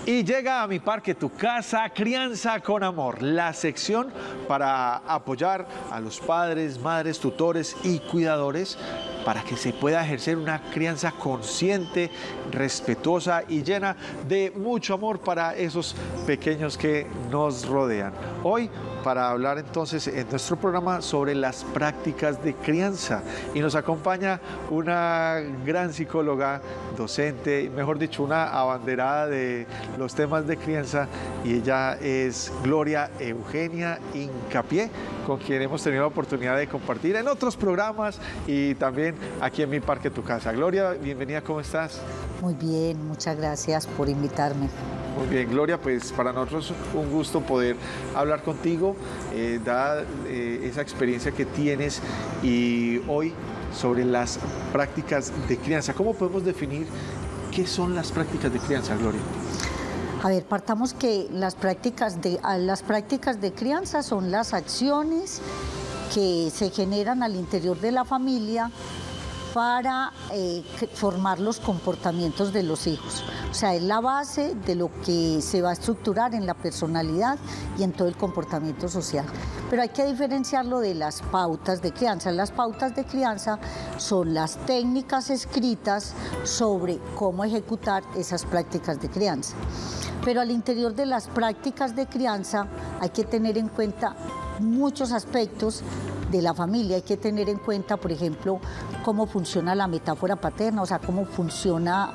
Y llega a Mi Parque Tu Casa, Crianza con Amor, la sección para apoyar a los padres, madres, tutores y cuidadores para que se pueda ejercer una crianza consciente, respetuosa y llena de mucho amor para esos pequeños que nos rodean. Hoy, para hablar entonces en nuestro programa sobre las prácticas de crianza, y nos acompaña una gran psicóloga, docente, mejor dicho, una abanderada de los temas de crianza, y ella es Gloria Eugenia Hincapié, con quien hemos tenido la oportunidad de compartir en otros programas y también aquí en Mi Parque Tu Casa. Gloria, bienvenida, ¿cómo estás? Muy bien, muchas gracias por invitarme. Muy bien, Gloria, pues para nosotros un gusto poder hablar contigo, dada esa experiencia que tienes, y hoy sobre las prácticas de crianza. ¿Cómo podemos definir qué son las prácticas de crianza, Gloria? A ver, partamos que las prácticas de crianza son las acciones que se generan al interior de la familia para formar los comportamientos de los hijos. O sea, es la base de lo que se va a estructurar en la personalidad y en todo el comportamiento social. Pero hay que diferenciarlo de las pautas de crianza. Las pautas de crianza son las técnicas escritas sobre cómo ejecutar esas prácticas de crianza. Pero al interior de las prácticas de crianza hay que tener en cuenta muchos aspectos de la familia. Hay que tener en cuenta, por ejemplo, cómo funciona la metáfora paterna, o sea, cómo funciona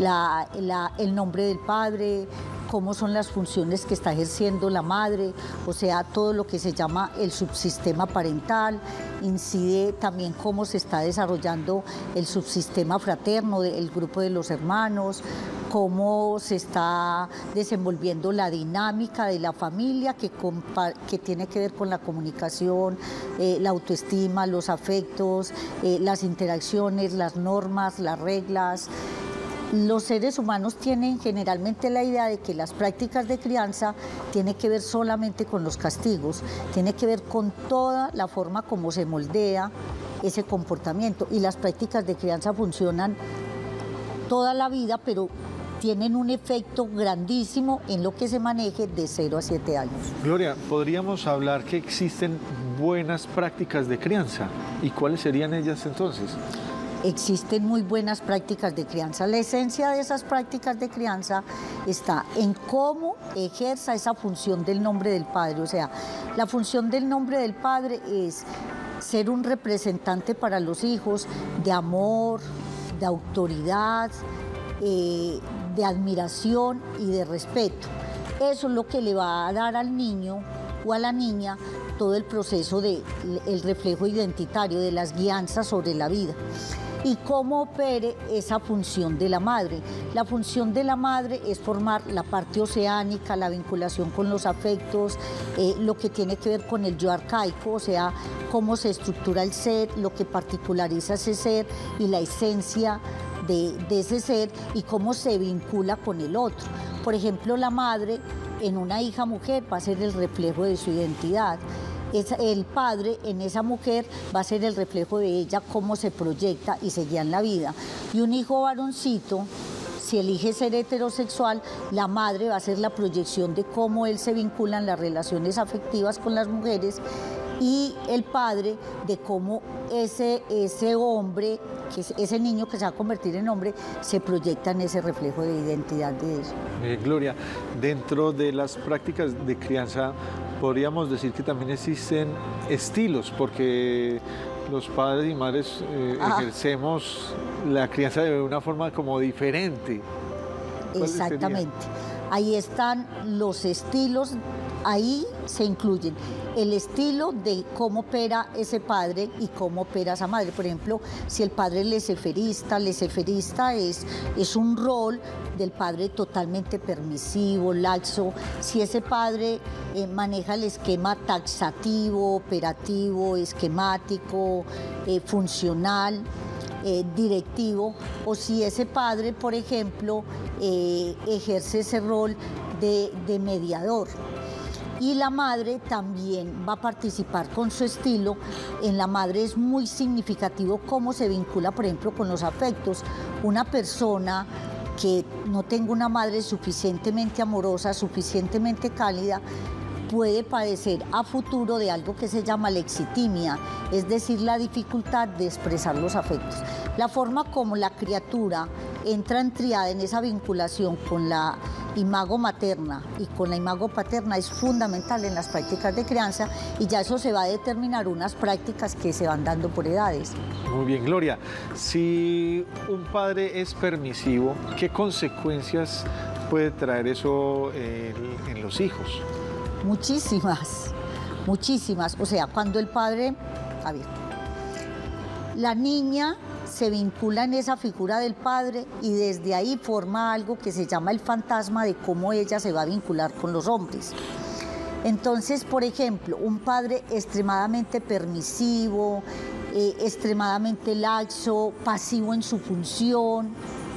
el nombre del padre, cómo son las funciones que está ejerciendo la madre, o sea, todo lo que se llama el subsistema parental. Incide también cómo se está desarrollando el subsistema fraterno, el grupo de los hermanos, cómo se está desenvolviendo la dinámica de la familia que tiene que ver con la comunicación, la autoestima, los afectos, las interacciones, las normas, las reglas. Los seres humanos tienen generalmente la idea de que las prácticas de crianza tienen que ver solamente con los castigos, tiene que ver con toda la forma como se moldea ese comportamiento, y las prácticas de crianza funcionan toda la vida, pero tienen un efecto grandísimo en lo que se maneje de 0 a 7 años. Gloria, ¿podríamos hablar que existen buenas prácticas de crianza? ¿Y cuáles serían ellas entonces? Existen muy buenas prácticas de crianza. La esencia de esas prácticas de crianza está en cómo ejerza esa función del nombre del padre. O sea, la función del nombre del padre es ser un representante para los hijos de amor, de autoridad, de admiración y de respeto. Eso es lo que le va a dar al niño o a la niña todo el proceso del reflejo identitario, de las guianzas sobre la vida. Y cómo opere esa función de la madre. La función de la madre es formar la parte oceánica, la vinculación con los afectos, lo que tiene que ver con el yo arcaico, o sea, cómo se estructura el ser, lo que particulariza ese ser y la esencia de ese ser, y cómo se vincula con el otro. Por ejemplo, la madre en una hija mujer va a ser el reflejo de su identidad. El padre en esa mujer va a ser el reflejo de ella, cómo se proyecta y se guía en la vida. Y un hijo varoncito, si elige ser heterosexual, la madre va a ser la proyección de cómo él se vincula en las relaciones afectivas con las mujeres, y el padre de cómo ese hombre, ese niño que se va a convertir en hombre, se proyecta en ese reflejo de identidad de eso. Gloria, dentro de las prácticas de crianza podríamos decir que también existen estilos, porque los padres y madres ejercemos la crianza de una forma como diferente. Exactamente. Ahí están los estilos, ahí se incluyen el estilo de cómo opera ese padre y cómo opera esa madre. Por ejemplo, si el padre es leseferista es un rol del padre totalmente permisivo, laxo. Si ese padre maneja el esquema taxativo, operativo, esquemático, funcional, directivo, o si ese padre, por ejemplo, ejerce ese rol de mediador. Y la madre también va a participar con su estilo. En la madre es muy significativo cómo se vincula, por ejemplo, con los afectos. Una persona que no tenga una madre suficientemente amorosa, suficientemente cálida, puede padecer a futuro de algo que se llama lexitimia, es decir, la dificultad de expresar los afectos. La forma como la criatura entra en tríada en esa vinculación con la imago materna y con la imago paterna es fundamental en las prácticas de crianza, y ya eso se va a determinar unas prácticas que se van dando por edades. Muy bien, Gloria. Si un padre es permisivo, ¿qué consecuencias puede traer eso en los hijos? Muchísimas, muchísimas. O sea, cuando el padre, a ver, la niña se vincula en esa figura del padre y desde ahí forma algo que se llama el fantasma de cómo ella se va a vincular con los hombres. Entonces, por ejemplo, un padre extremadamente permisivo, extremadamente laxo, pasivo en su función,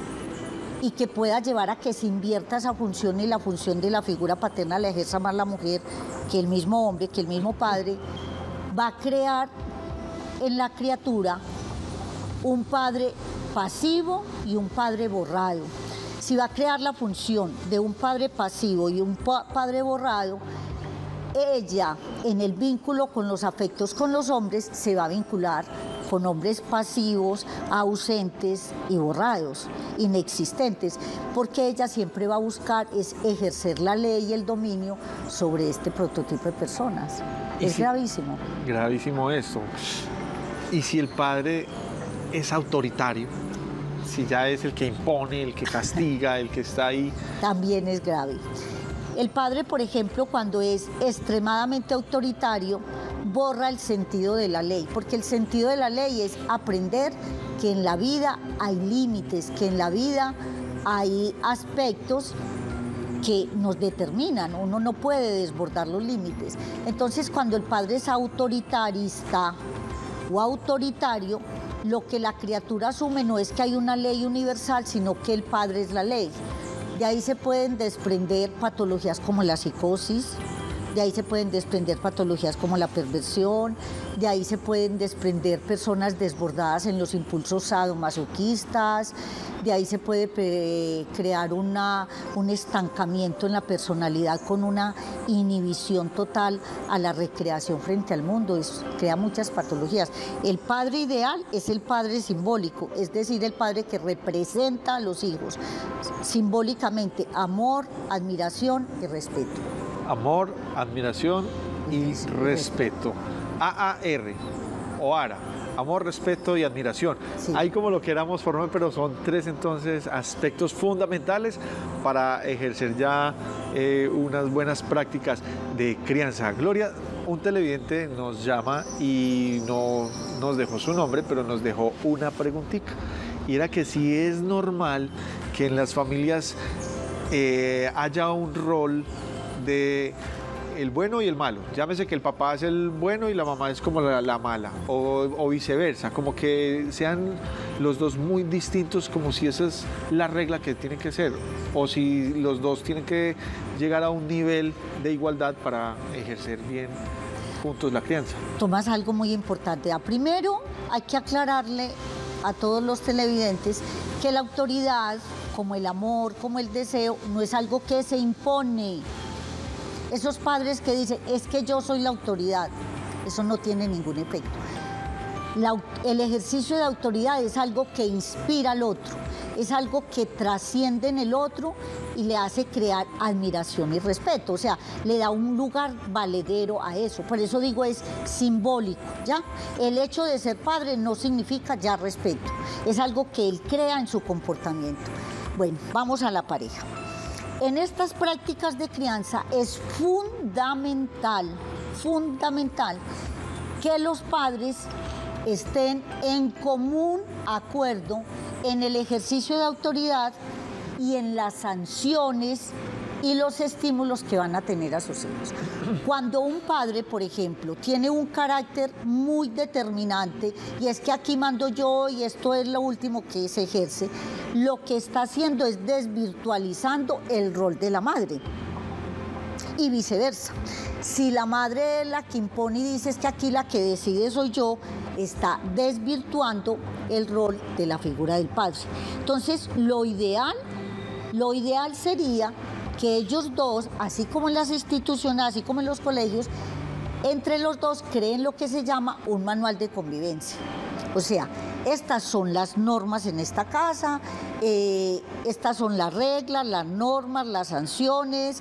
y que pueda llevar a que se invierta esa función y la función de la figura paterna la ejerza más la mujer que el mismo hombre, que el mismo padre, va a crear en la criatura un padre pasivo y un padre borrado. Si va a crear la función de un padre pasivo y un padre borrado, ella en el vínculo con los afectos con los hombres se va a vincular con hombres pasivos, ausentes y borrados, inexistentes, porque ella siempre va a buscar es ejercer la ley y el dominio sobre este prototipo de personas. Es gravísimo. Gravísimo esto. Y si el padre es autoritario, si ya es el que impone, el que castiga, el que está ahí, también es grave. El padre, por ejemplo, cuando es extremadamente autoritario, borra el sentido de la ley, porque el sentido de la ley es aprender que en la vida hay límites, que en la vida hay aspectos que nos determinan, uno no puede desbordar los límites. Entonces, cuando el padre es autoritarista o autoritario, lo que la criatura asume no es que hay una ley universal, sino que el padre es la ley. De ahí se pueden desprender patologías como la psicosis, de ahí se pueden desprender patologías como la perversión, de ahí se pueden desprender personas desbordadas en los impulsos sadomasoquistas, de ahí se puede crear un estancamiento en la personalidad con una inhibición total a la recreación frente al mundo. Crea muchas patologías. El padre ideal es el padre simbólico, es decir, el padre que representa a los hijos simbólicamente: amor, admiración y respeto. Amor, admiración y respeto. AAR o ARA. Amor, respeto y admiración. Sí. Ahí como lo queramos formar, pero son tres entonces aspectos fundamentales para ejercer ya unas buenas prácticas de crianza. Gloria, un televidente nos llama y no nos dejó su nombre, pero nos dejó una preguntita. Y era que si es normal que en las familias haya un rol de el bueno y el malo. Llámese que el papá es el bueno y la mamá es como la mala, o viceversa, como que sean los dos muy distintos, como si esa es la regla que tiene que ser, o si los dos tienen que llegar a un nivel de igualdad para ejercer bien juntos la crianza. Tomas algo muy importante. Primero hay que aclararle a todos los televidentes que la autoridad, como el amor, como el deseo, no es algo que se impone. Esos padres que dicen, es que yo soy la autoridad, eso no tiene ningún efecto. El ejercicio de autoridad es algo que inspira al otro, es algo que trasciende en el otro y le hace crear admiración y respeto, o sea, le da un lugar valedero a eso. Por eso digo, es simbólico, ¿ya? El hecho de ser padre no significa ya respeto, es algo que él crea en su comportamiento. Bueno, vamos a la pareja. En estas prácticas de crianza es fundamental que los padres estén en común acuerdo en el ejercicio de autoridad y en las sanciones y los estímulos que van a tener a sus hijos. Cuando un padre, por ejemplo, tiene un carácter muy determinante y es que aquí mando yo y esto es lo último que se ejerce, lo que está haciendo es desvirtualizando el rol de la madre. Y viceversa. Si la madre es la que impone y dice es que aquí la que decide soy yo, está desvirtuando el rol de la figura del padre. Entonces, lo ideal Lo ideal sería que ellos dos, así como en las instituciones, así como en los colegios, entre los dos creen lo que se llama un manual de convivencia. O sea, estas son las normas en esta casa, estas son las reglas, las normas, las sanciones,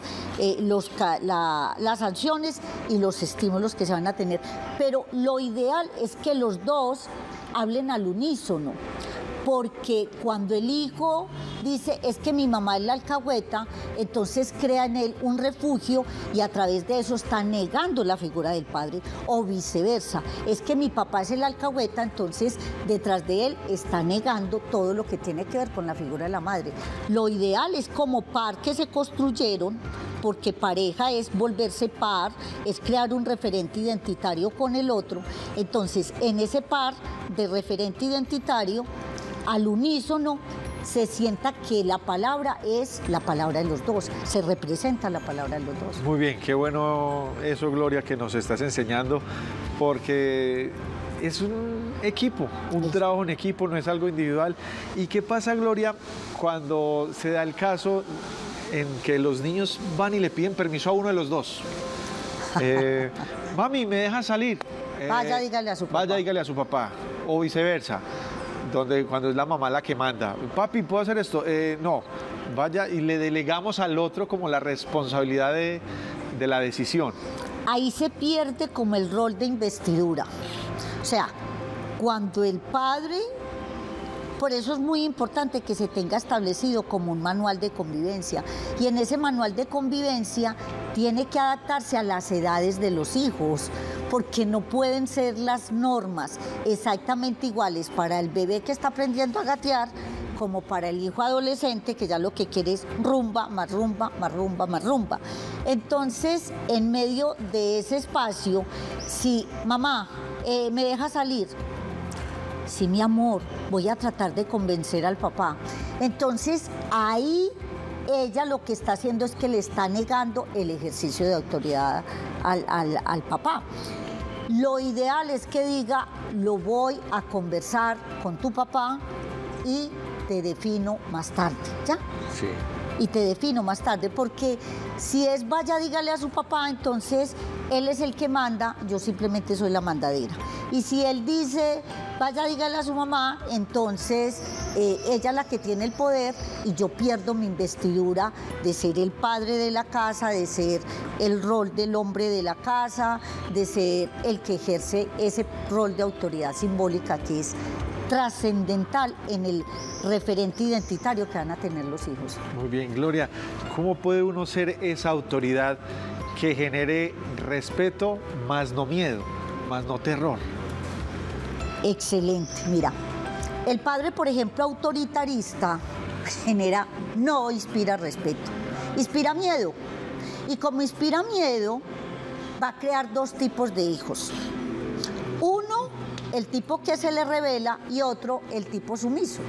las sanciones y los estímulos que se van a tener. Pero lo ideal es que los dos hablen al unísono, porque cuando el hijo dice es que mi mamá es la alcahueta, entonces crea en él un refugio y a través de eso está negando la figura del padre, o viceversa, es que mi papá es el alcahueta, entonces detrás de él está negando todo lo que tiene que ver con la figura de la madre. Lo ideal es como par que se construyeron, porque pareja es volverse par, es crear un referente identitario con el otro, entonces en ese par de referente identitario, al unísono, se sienta que la palabra es la palabra de los dos, se representa la palabra de los dos. Muy bien, qué bueno eso, Gloria, que nos estás enseñando, porque es un equipo, un trabajo en equipo, no es algo individual. ¿Y qué pasa, Gloria, cuando se da el caso en que los niños van y le piden permiso a uno de los dos? Mami, ¿me deja salir? Vaya, dígale a su papá. Vaya, dígale a su papá, o viceversa. Cuando es la mamá la que manda, papi, ¿puedo hacer esto? No, vaya, y le delegamos al otro como la responsabilidad de la decisión. Ahí se pierde como el rol de investidura. O sea, cuando el padre, por eso es muy importante que se tenga establecido como un manual de convivencia. Y en ese manual de convivencia tiene que adaptarse a las edades de los hijos, porque no pueden ser las normas exactamente iguales para el bebé que está aprendiendo a gatear como para el hijo adolescente que ya lo que quiere es rumba, más rumba, más rumba, más rumba. Entonces, en medio de ese espacio, si mamá, ¿me deja salir? Sí, mi amor, voy a tratar de convencer al papá. Entonces, ahí ella lo que está haciendo es que le está negando el ejercicio de autoridad al papá. Lo ideal es que diga, lo voy a conversar con tu papá y te defino más tarde, ¿ya? Sí. Y te defino más tarde, porque si es vaya, dígale a su papá, entonces él es el que manda, yo simplemente soy la mandadera. Y si él dice, vaya, dígale a su mamá, entonces ella es la que tiene el poder y yo pierdo mi investidura de ser el padre de la casa, de ser el rol del hombre de la casa, de ser el que ejerce ese rol de autoridad simbólica que es trascendental en el referente identitario que van a tener los hijos. Muy bien, Gloria, ¿cómo puede uno ser esa autoridad que genere respeto, más no miedo, más no terror? Excelente, mira, el padre, por ejemplo, autoritarista, no inspira respeto, inspira miedo. Y como inspira miedo, va a crear dos tipos de hijos. Uno, el tipo que se le revela, y otro, el tipo sumiso.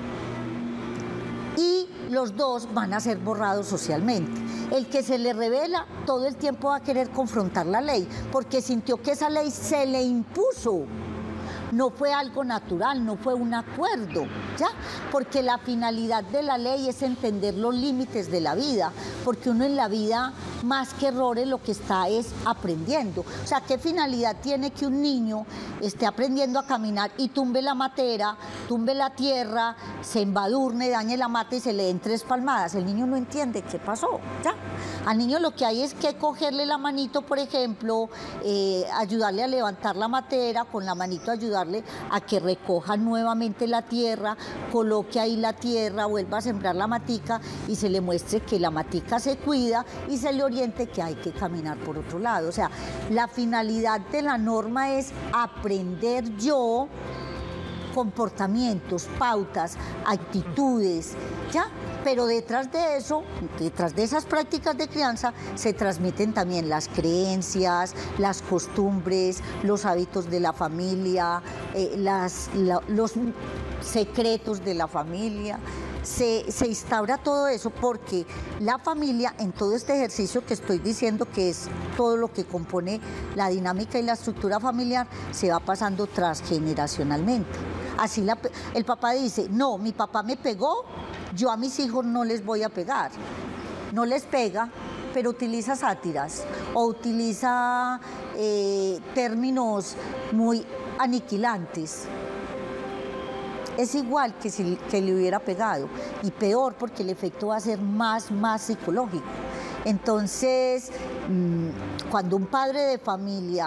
Y los dos van a ser borrados socialmente. El que se le revela todo el tiempo va a querer confrontar la ley, porque sintió que esa ley se le impuso. No fue algo natural, no fue un acuerdo, ¿ya? Porque la finalidad de la ley es entender los límites de la vida, porque uno en la vida, más que errores, lo que está es aprendiendo. O sea, ¿qué finalidad tiene que un niño esté aprendiendo a caminar y tumbe la matera, tumbe la tierra, se embadurne, dañe la mata y se le den 3 palmadas? El niño no entiende qué pasó, ¿ya? Al niño lo que hay es que cogerle la manito, por ejemplo, ayudarle a levantar la matera, con la manito ayudarle a que recoja nuevamente la tierra, coloque ahí la tierra, vuelva a sembrar la matica y se le muestre que la matica se cuida y se le oriente que hay que caminar por otro lado. O sea, la finalidad de la norma es aprender yo comportamientos, pautas, actitudes, ¿ya? Pero detrás de eso, detrás de esas prácticas de crianza, se transmiten también las creencias, las costumbres, los hábitos de la familia, los secretos de la familia. Se instaura todo eso porque la familia, en todo este ejercicio que estoy diciendo, que es todo lo que compone la dinámica y la estructura familiar, se va pasando transgeneracionalmente. Así el papá dice, no, mi papá me pegó, Yo a mis hijos no les voy a pegar, no les pega, pero utiliza sátiras o utiliza términos muy aniquilantes. Es igual que si que le hubiera pegado, y peor porque el efecto va a ser más psicológico. Entonces, cuando un padre de familia,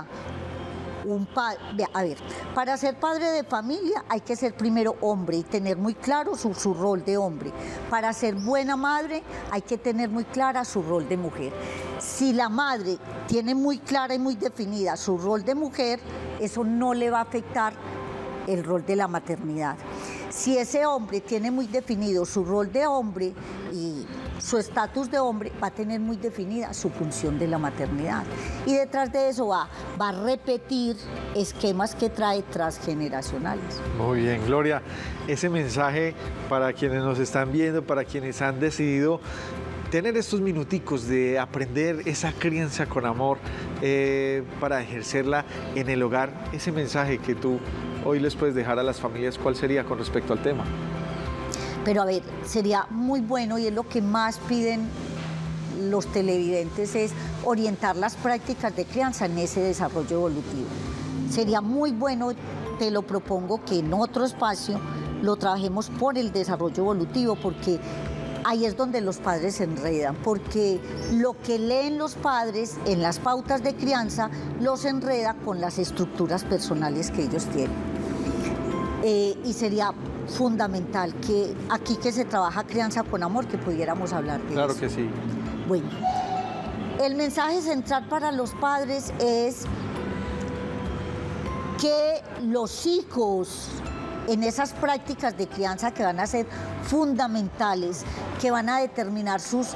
para ser padre de familia hay que ser primero hombre y tener muy claro su rol de hombre. Para ser buena madre hay que tener muy clara su rol de mujer. Si la madre tiene muy clara y muy definida su rol de mujer, eso no le va a afectar el rol de la maternidad. Si ese hombre tiene muy definido su rol de hombre y su estatus de hombre, va a tener muy definida su función de la maternidad. Y detrás de eso va a repetir esquemas que trae transgeneracionales. Muy bien, Gloria. Ese mensaje para quienes nos están viendo, para quienes han decidido tener estos minuticos de aprender esa crianza con amor para ejercerla en el hogar, ese mensaje que tú hoy les puedes dejar a las familias, ¿cuál sería con respecto al tema? Pero a ver, sería muy bueno, y es lo que más piden los televidentes, es orientar las prácticas de crianza en ese desarrollo evolutivo. Sería muy bueno, te lo propongo, que en otro espacio lo trabajemos por el desarrollo evolutivo, porque ahí es donde los padres se enredan, porque lo que leen los padres en las pautas de crianza los enreda con las estructuras personales que ellos tienen. Y sería fundamental que aquí que se trabaja crianza con amor, que pudiéramos hablar de eso. Claro que sí. Bueno, el mensaje central para los padres es que los hijos, en esas prácticas de crianza que van a ser fundamentales, que van a determinar sus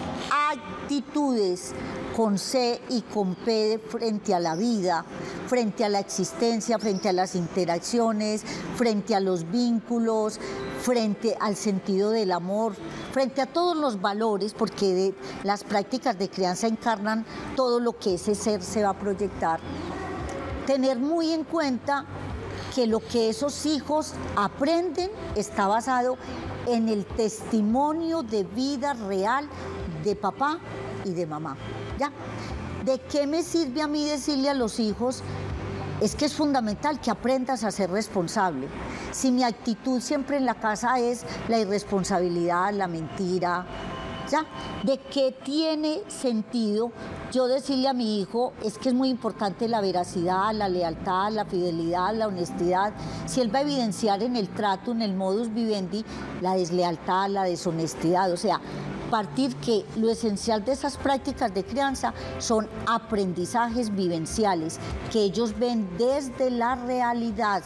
actitudes con C y con P frente a la vida, frente a la existencia, frente a las interacciones, frente a los vínculos, frente al sentido del amor, frente a todos los valores, porque las prácticas de crianza encarnan todo lo que ese ser se va a proyectar. Tener muy en cuenta que lo que esos hijos aprenden está basado en el testimonio de vida real de papá y de mamá. ¿Ya? ¿De qué me sirve a mí decirle a los hijos? Es que es fundamental que aprendas a ser responsable. Si mi actitud siempre en la casa es la irresponsabilidad, la mentira, ¿ya? ¿De qué tiene sentido yo decirle a mi hijo, es que es muy importante la veracidad, la lealtad, la fidelidad, la honestidad? Si él va a evidenciar en el trato, en el modus vivendi, la deslealtad, la deshonestidad, o sea, partir que lo esencial de esas prácticas de crianza son aprendizajes vivenciales, que ellos ven desde la realidad,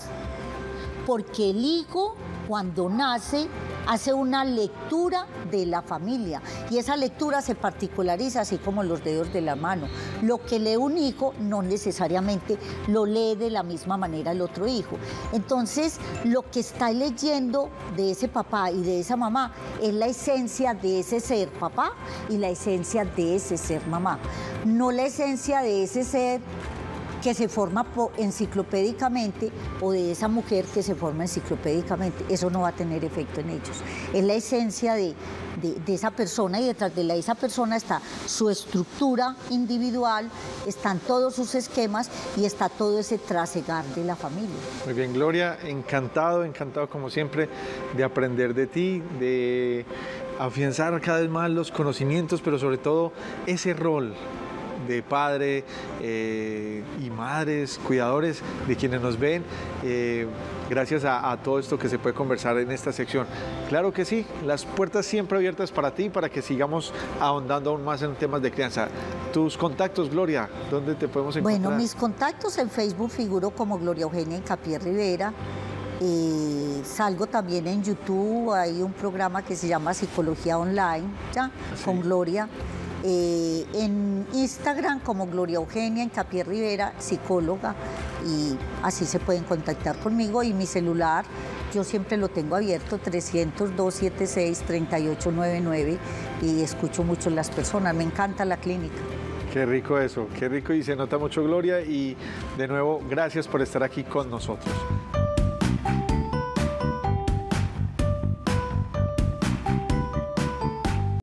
porque el hijo cuando nace hace una lectura de la familia y esa lectura se particulariza así como los dedos de la mano. Lo que lee un hijo no necesariamente lo lee de la misma manera el otro hijo. Entonces, lo que está leyendo de ese papá y de esa mamá es la esencia de ese ser papá y la esencia de ese ser mamá, no la esencia de ese ser que se forma enciclopédicamente o de esa mujer que se forma enciclopédicamente. Eso no va a tener efecto en ellos. Es la esencia de esa persona, y detrás de esa persona está su estructura individual, están todos sus esquemas y está todo ese trasegar de la familia. Muy bien, Gloria, encantado como siempre de aprender de ti, de afianzar cada vez más los conocimientos, pero sobre todo ese rol de padre y madres, cuidadores de quienes nos ven, gracias a todo esto que se puede conversar en esta sección. Claro que sí, las puertas siempre abiertas para ti, para que sigamos ahondando aún más en temas de crianza. Tus contactos, Gloria, ¿dónde te podemos encontrar? Bueno, mis contactos en Facebook figuro como Gloria Eugenia Hincapié Rivera. Salgo también en YouTube, hay un programa que se llama Psicología Online, ¿ya? Sí. Con Gloria. En Instagram como Gloria Eugenia Hincapié Rivera, psicóloga, y así se pueden contactar conmigo, y mi celular yo siempre lo tengo abierto, 300-276-3899, y escucho mucho a las personas, me encanta la clínica. Qué rico eso, qué rico, y se nota mucho, Gloria, y de nuevo, gracias por estar aquí con nosotros.